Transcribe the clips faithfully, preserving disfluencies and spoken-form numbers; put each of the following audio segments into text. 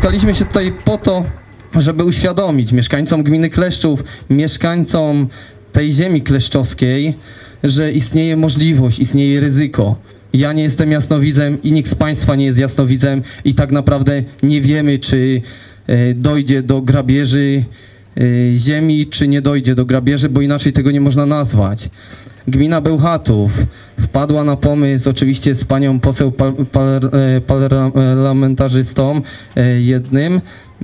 spotkaliśmy się tutaj po to, żeby uświadomić mieszkańcom gminy Kleszczów, mieszkańcom tej ziemi kleszczowskiej, że istnieje możliwość, istnieje ryzyko. Ja nie jestem jasnowidzem i nikt z Państwa nie jest jasnowidzem i tak naprawdę nie wiemy, czy e, dojdzie do grabieży e, ziemi, czy nie dojdzie do grabieży, bo inaczej tego nie można nazwać. Gmina Bełchatów wpadła na pomysł, oczywiście z panią poseł par, par, parlamentarzystą e, jednym,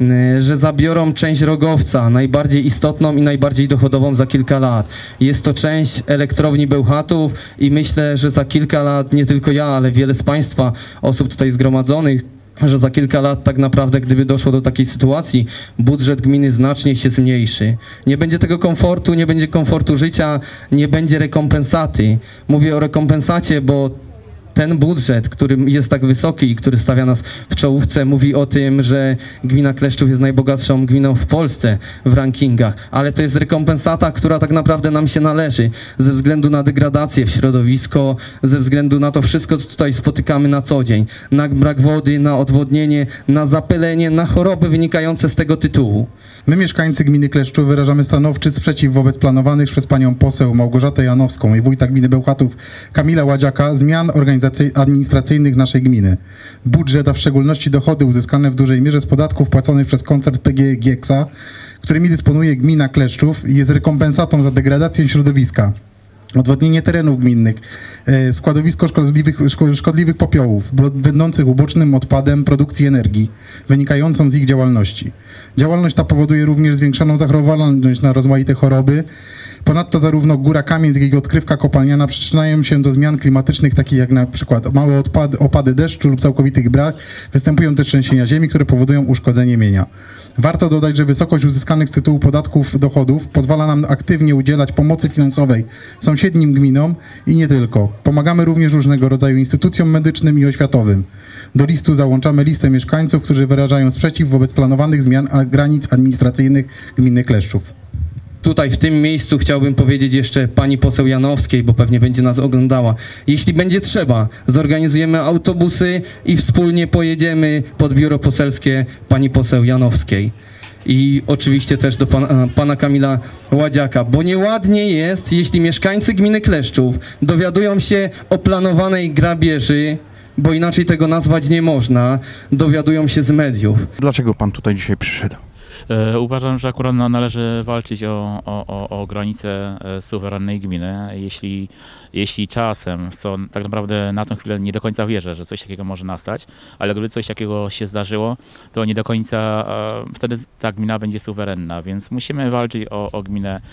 że zabiorą część Rogowca, najbardziej istotną i najbardziej dochodową za kilka lat. Jest to część elektrowni Bełchatów i myślę, że za kilka lat nie tylko ja, ale wiele z Państwa, osób tutaj zgromadzonych, że za kilka lat tak naprawdę, gdyby doszło do takiej sytuacji, budżet gminy znacznie się zmniejszy. Nie będzie tego komfortu, nie będzie komfortu życia, nie będzie rekompensaty. Mówię o rekompensacie, bo ten budżet, który jest tak wysoki i który stawia nas w czołówce, mówi o tym, że gmina Kleszczów jest najbogatszą gminą w Polsce w rankingach, ale to jest rekompensata, która tak naprawdę nam się należy ze względu na degradację w środowisko, ze względu na to wszystko, co tutaj spotykamy na co dzień, na brak wody, na odwodnienie, na zapylenie, na choroby wynikające z tego tytułu. My, mieszkańcy gminy Kleszczów, wyrażamy stanowczy sprzeciw wobec planowanych przez panią poseł Małgorzatę Janowską i wójta gminy Bełchatów Kamila Ładziaka zmian organizacyjnych administracyjnych naszej gminy. Budżet, a w szczególności dochody uzyskane w dużej mierze z podatków płaconych przez koncern P G E Gieksa, którymi dysponuje gmina Kleszczów, jest rekompensatą za degradację środowiska, odwodnienie terenów gminnych, składowisko szkodliwych, szkodliwych popiołów, będących ubocznym odpadem produkcji energii, wynikającą z ich działalności. Działalność ta powoduje również zwiększoną zachorowalność na rozmaite choroby. Ponadto zarówno góra Kamień, jak i odkrywka kopalniana przyczyniają się do zmian klimatycznych, takich jak na przykład małe odpady, opady deszczu lub całkowitych brak. Występują też trzęsienia ziemi, które powodują uszkodzenie mienia. Warto dodać, że wysokość uzyskanych z tytułu podatków dochodów pozwala nam aktywnie udzielać pomocy finansowej sąsiednim gminom i nie tylko. Pomagamy również różnego rodzaju instytucjom medycznym i oświatowym. Do listu załączamy listę mieszkańców, którzy wyrażają sprzeciw wobec planowanych zmian granic administracyjnych gminy Kleszczów. Tutaj w tym miejscu chciałbym powiedzieć jeszcze pani poseł Janowskiej, bo pewnie będzie nas oglądała. Jeśli będzie trzeba, zorganizujemy autobusy i wspólnie pojedziemy pod biuro poselskie pani poseł Janowskiej. I oczywiście też do pana, pana Kamila Ładziaka, bo nieładnie jest, jeśli mieszkańcy gminy Kleszczów dowiadują się o planowanej grabieży, bo inaczej tego nazwać nie można, dowiadują się z mediów. Dlaczego pan tutaj dzisiaj przyszedł? Uważam, że akurat należy walczyć o, o, o granice suwerennej gminy. Jeśli, jeśli czasem, co tak naprawdę na tę chwilę nie do końca wierzę, że coś takiego może nastać, ale gdyby coś takiego się zdarzyło, to nie do końca wtedy ta gmina będzie suwerenna, więc musimy walczyć o, o gminę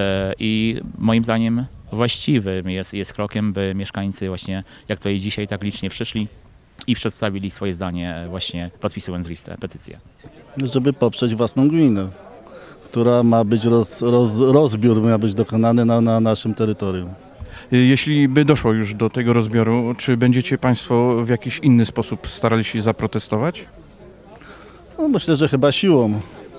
i moim zdaniem właściwym jest, jest krokiem, by mieszkańcy właśnie, jak tutaj dzisiaj tak licznie przyszli i przedstawili swoje zdanie właśnie podpisując listę, petycję. Żeby poprzeć własną gminę, która ma być roz, roz, rozbiór ma być dokonany na, na naszym terytorium. Jeśli by doszło już do tego rozbioru, czy będziecie państwo w jakiś inny sposób starali się zaprotestować? No, myślę, że chyba siłą.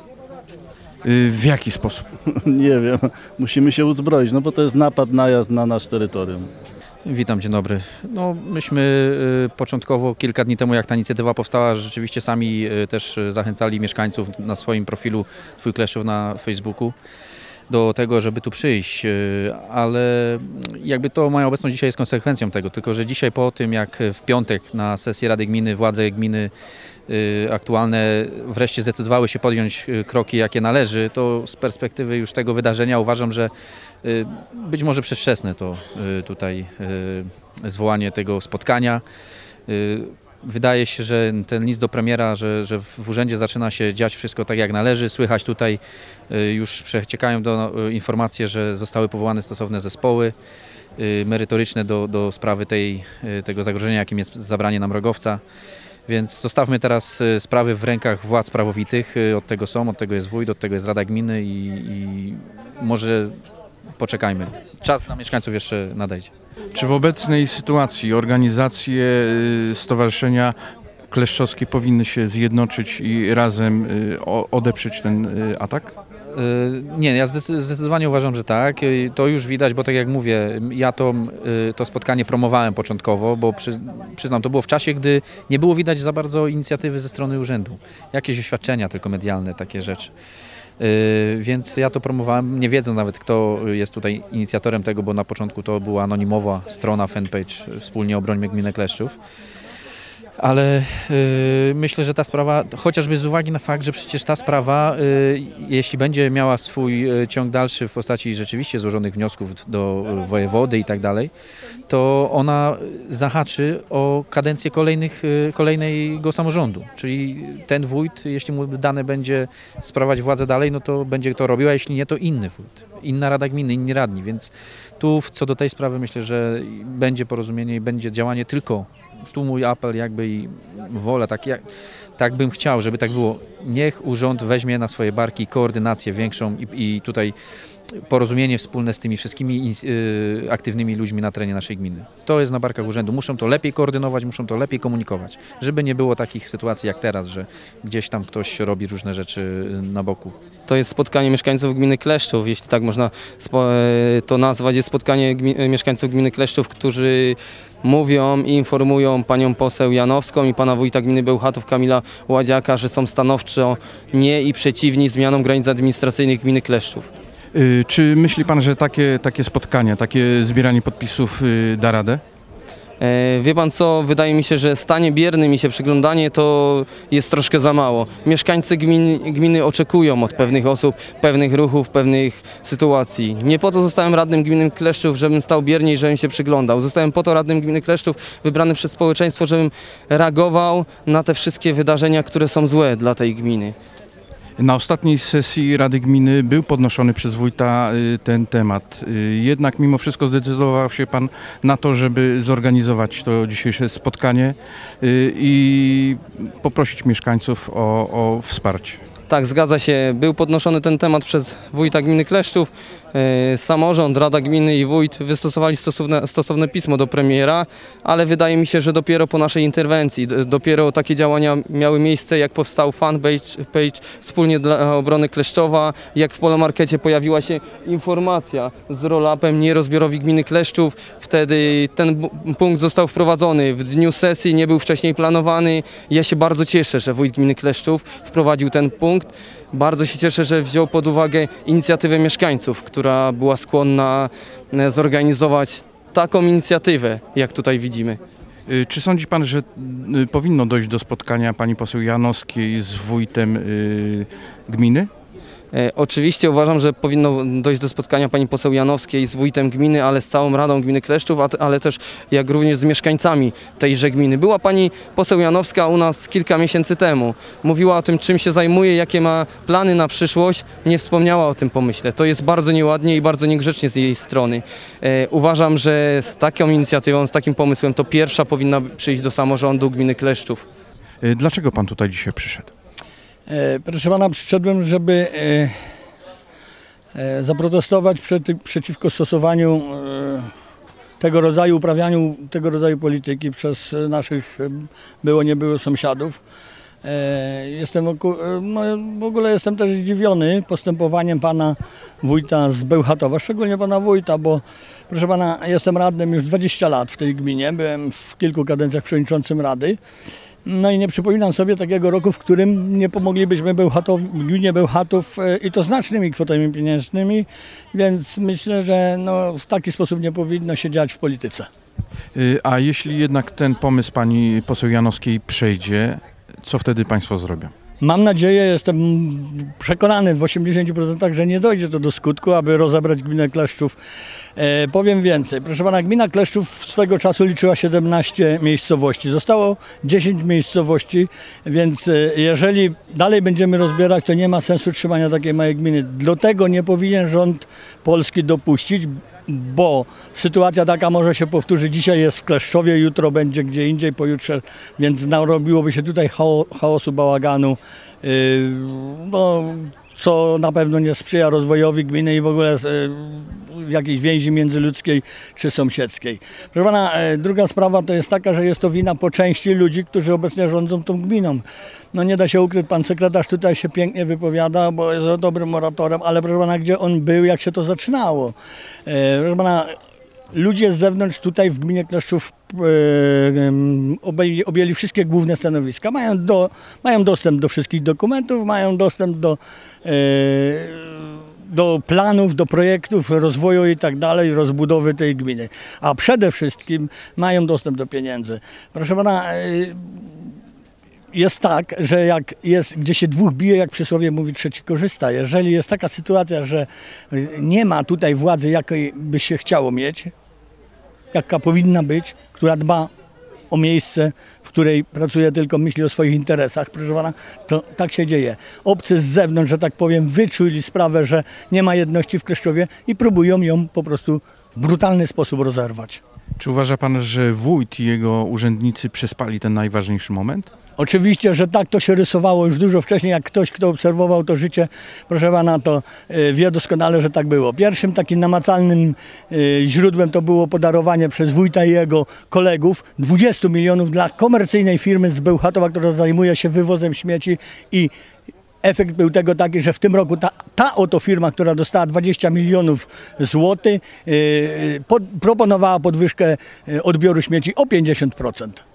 W jaki sposób? Nie wiem, musimy się uzbroić, no bo to jest napad, najazd na nasze terytorium. Witam, dzień dobry. No, myśmy y, początkowo, kilka dni temu jak ta inicjatywa powstała, rzeczywiście sami y, też zachęcali mieszkańców na swoim profilu Twój Kleszczów na Facebooku do tego, żeby tu przyjść, y, ale jakby to moja obecność dzisiaj jest konsekwencją tego, tylko że dzisiaj po tym jak w piątek na sesji Rady Gminy władze gminy y, aktualne wreszcie zdecydowały się podjąć y, kroki jakie należy, to z perspektywy już tego wydarzenia uważam, że być może przedwczesne to tutaj zwołanie tego spotkania. Wydaje się, że ten list do premiera, że, że w urzędzie zaczyna się dziać wszystko tak jak należy. Słychać tutaj, już przeciekają do informacje, że zostały powołane stosowne zespoły merytoryczne do, do sprawy tej, tego zagrożenia, jakim jest zabranie nam Rogowca. Więc zostawmy teraz sprawy w rękach władz prawowitych. Od tego są, od tego jest wójt, od tego jest Rada Gminy i, i może poczekajmy. Czas dla mieszkańców jeszcze nadejdzie. Czy w obecnej sytuacji organizacje stowarzyszenia kleszczowskie powinny się zjednoczyć i razem odeprzeć ten atak? Y, Nie, ja zdecy- zdecydowanie uważam, że tak. Y, To już widać, bo tak jak mówię, ja to, y, to spotkanie promowałem początkowo, bo przy, przyznam, to było w czasie, gdy nie było widać za bardzo inicjatywy ze strony urzędu. Jakieś oświadczenia tylko medialne, takie rzeczy. Y, Więc ja to promowałem, nie wiedząc nawet, kto jest tutaj inicjatorem tego, bo na początku to była anonimowa strona, fanpage Wspólnie Obrońmy Gminę Kleszczów. Ale y, myślę, że ta sprawa, chociażby z uwagi na fakt, że przecież ta sprawa, y, jeśli będzie miała swój y, ciąg dalszy w postaci rzeczywiście złożonych wniosków do y, wojewody i tak dalej, to ona zahaczy o kadencję kolejnych, y, kolejnego samorządu. Czyli ten wójt, jeśli mu dane będzie sprawować władzę dalej, no to będzie to robił, a jeśli nie, to inny wójt, inna rada gminy, inni radni. Więc tu co do tej sprawy myślę, że będzie porozumienie i będzie działanie tylko. Tu mój apel jakby i wola, tak, jak, tak bym chciał, żeby tak było. Niech urząd weźmie na swoje barki koordynację większą i, i tutaj porozumienie wspólne z tymi wszystkimi y, aktywnymi ludźmi na terenie naszej gminy. To jest na barkach urzędu. Muszą to lepiej koordynować, muszą to lepiej komunikować, żeby nie było takich sytuacji jak teraz, że gdzieś tam ktoś robi różne rzeczy na boku. To jest spotkanie mieszkańców gminy Kleszczów, jeśli tak można spo- to nazwać. Jest spotkanie gmi- mieszkańców gminy Kleszczów, którzy mówią i informują panią poseł Janowską i pana wójta gminy Bełchatów Kamila Ładziaka, że są stanowczo nie i przeciwni zmianom granic administracyjnych gminy Kleszczów. Y, Czy myśli pan, że takie, takie spotkania, takie zbieranie podpisów y, da radę? E, Wie pan co, wydaje mi się, że stanie biernym i się przyglądanie to jest troszkę za mało. Mieszkańcy gmin, gminy oczekują od pewnych osób, pewnych ruchów, pewnych sytuacji. Nie po to zostałem radnym gminy Kleszczów, żebym stał biernie i żebym się przyglądał. Zostałem po to radnym gminy Kleszczów, wybrany przez społeczeństwo, żebym reagował na te wszystkie wydarzenia, które są złe dla tej gminy. Na ostatniej sesji Rady Gminy był podnoszony przez wójta y, ten temat. Y, Jednak mimo wszystko zdecydował się pan na to, żeby zorganizować to dzisiejsze spotkanie y, i poprosić mieszkańców o, o wsparcie. Tak, zgadza się. Był podnoszony ten temat przez wójta gminy Kleszczów. E, Samorząd, Rada Gminy i wójt wystosowali stosowne, stosowne pismo do premiera, ale wydaje mi się, że dopiero po naszej interwencji, d- dopiero takie działania miały miejsce, jak powstał fanpage page Wspólnie dla Obrony Kleszczowa, jak w Polomarkecie pojawiła się informacja z roll-upem nierozbiorowi gminy Kleszczów. Wtedy ten bu- punkt został wprowadzony. W dniu sesji nie był wcześniej planowany. Ja się bardzo cieszę, że wójt gminy Kleszczów wprowadził ten punkt. Bardzo się cieszę, że wziął pod uwagę inicjatywę mieszkańców, która była skłonna e, zorganizować taką inicjatywę, jak tutaj widzimy. Y, Czy sądzi pan, że y, powinno dojść do spotkania pani poseł Janowskiej z wójtem y, gminy? E, Oczywiście uważam, że powinno dojść do spotkania pani poseł Janowskiej z wójtem gminy, ale z całą Radą Gminy Kleszczów, a t- ale też jak również z mieszkańcami tejże gminy. Była pani poseł Janowska u nas kilka miesięcy temu. Mówiła o tym, czym się zajmuje, jakie ma plany na przyszłość. Nie wspomniała o tym pomyśle. To jest bardzo nieładnie i bardzo niegrzecznie z jej strony. E, Uważam, że z taką inicjatywą, z takim pomysłem to pierwsza powinna przyjść do samorządu gminy Kleszczów. Y, Dlaczego pan tutaj dzisiaj przyszedł? E, Proszę pana, przyszedłem, żeby e, e, zaprotestować przed, przeciwko stosowaniu e, tego rodzaju, uprawianiu tego rodzaju polityki przez naszych e, było, nie było sąsiadów. E, Jestem, oku- e, no, w ogóle jestem też zdziwiony postępowaniem pana wójta z Bełchatowa, szczególnie pana wójta, bo proszę pana, jestem radnym już dwadzieścia lat w tej gminie, byłem w kilku kadencjach przewodniczącym rady. No i nie przypominam sobie takiego roku, w którym nie pomoglibyśmy Bełchatowi, gminie Bełchatów e, i to znacznymi kwotami pieniężnymi, więc myślę, że no, w taki sposób nie powinno się dziać w polityce. Y, A jeśli jednak ten pomysł pani poseł Janowskiej przejdzie, co wtedy państwo zrobią? Mam nadzieję, jestem przekonany w osiemdziesięciu procentach, że nie dojdzie to do skutku, aby rozebrać gminę Kleszczów. E, powiem więcej. Proszę pana, gmina Kleszczów swego czasu liczyła siedemnaście miejscowości. Zostało dziesięć miejscowości, więc e, jeżeli dalej będziemy rozbierać, to nie ma sensu trzymania takiej małej gminy. Do tego nie powinien rząd polski dopuścić, bo sytuacja taka może się powtórzyć. Dzisiaj jest w Kleszczowie, jutro będzie gdzie indziej, pojutrze, więc narobiłoby się tutaj chao- chaosu, bałaganu, yy, no, co na pewno nie sprzyja rozwojowi gminy i w ogóle yy, w jakiejś więzi międzyludzkiej czy sąsiedzkiej. Proszę pana, e, druga sprawa to jest taka, że jest to wina po części ludzi, którzy obecnie rządzą tą gminą. No nie da się ukryć, pan sekretarz tutaj się pięknie wypowiada, bo jest dobrym oratorem, ale proszę pana, gdzie on był, jak się to zaczynało? E, proszę pana, ludzie z zewnątrz tutaj w gminie Kleszczów e, objęli, objęli wszystkie główne stanowiska. Mają, do, mają dostęp do wszystkich dokumentów, mają dostęp do, e, do planów, do projektów rozwoju i tak dalej, rozbudowy tej gminy. A przede wszystkim mają dostęp do pieniędzy. Proszę pana, e, jest tak, że jak jest, gdzie się dwóch bije, jak przysłowie mówi, trzeci korzysta. Jeżeli jest taka sytuacja, że nie ma tutaj władzy, jakiej by się chciało mieć, jaka powinna być, która dba o miejsce, w której pracuje, tylko myśli o swoich interesach, proszę pana, to tak się dzieje. Obcy z zewnątrz, że tak powiem, wyczuli sprawę, że nie ma jedności w Kleszczowie i próbują ją po prostu w brutalny sposób rozerwać. Czy uważa pan, że wójt i jego urzędnicy przespali ten najważniejszy moment? Oczywiście, że tak to się rysowało już dużo wcześniej, jak ktoś, kto obserwował to życie, proszę pana, to wie doskonale, że tak było. Pierwszym takim namacalnym źródłem to było podarowanie przez wójta i jego kolegów dwudziestu milionów dla komercyjnej firmy z Bełchatowa, która zajmuje się wywozem śmieci i efekt był tego taki, że w tym roku ta, ta oto firma, która dostała dwadzieścia milionów złotych, yy, pod, proponowała podwyżkę odbioru śmieci o pięćdziesiąt procent.